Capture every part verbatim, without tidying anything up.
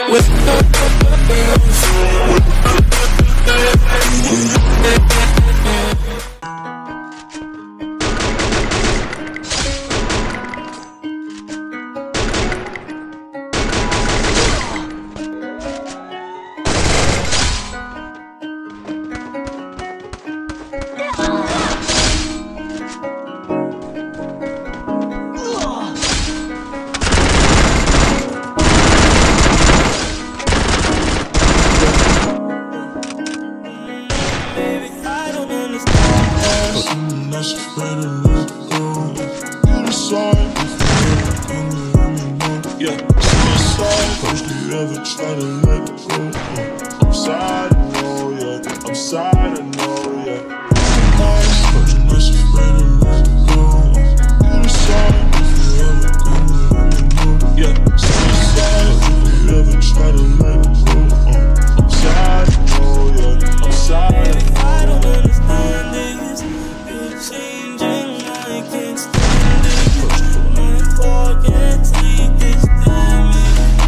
First you ever try to let it go. uh, I'm sad, I know, yeah. I'm sad, I know, yeah. First you're not afraid to let it go. You decide if you ever gonna let me know. Yeah, suicide. First you ever try to let it go. uh, I'm sad, I know, yeah. I'm sad, I know. I don't understand this. You're changing, I can't stand it. My heart can't take this damage.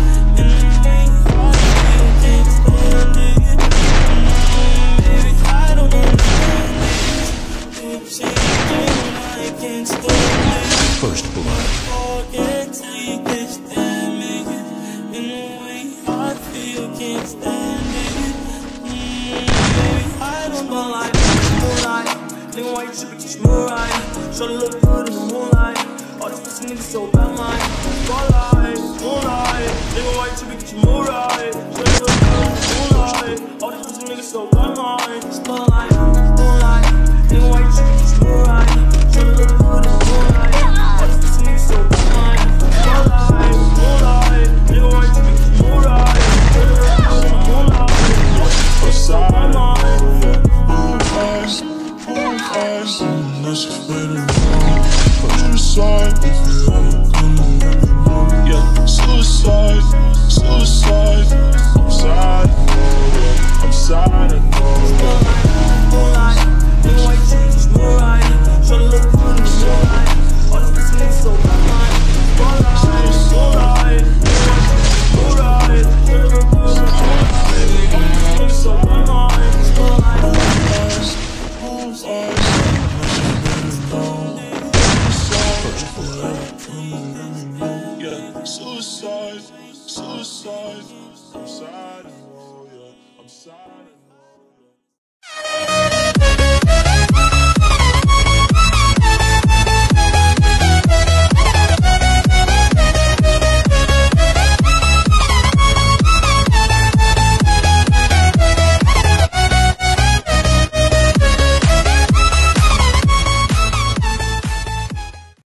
First blood. I can't take this damage. In the way I feel, can't stand it. Mm, baby, I don't know like moonlight. Nigga, why you tripping? Just move right. Show the look good in the moonlight. All these pussy niggas so bad, mine. Spotlight, moonlight. Nigga, why you tripping? Just move right. Show the look good in the moonlight. All these pussy niggas so bad, mine. Spotlight, moonlight. Nigga, why you tripping? Just move right. Show the look good in the moonlight. Suicide, if you ever gonna let me know. Yeah, suicide, suicide. I'm sad, I know, yeah. I'm sad, I know. Moonlight, nigga, why you tripping? Just move right. Show the look good in the moonlight. All these pussy niggas so bad, mine. Moonlight, moonlight, move right. Show the look good in the moonlight. All these pussy niggas so bad, mine. Moonlight, moonlight. Suicide, suicide. I'm sad, I know, yeah. I'm sad.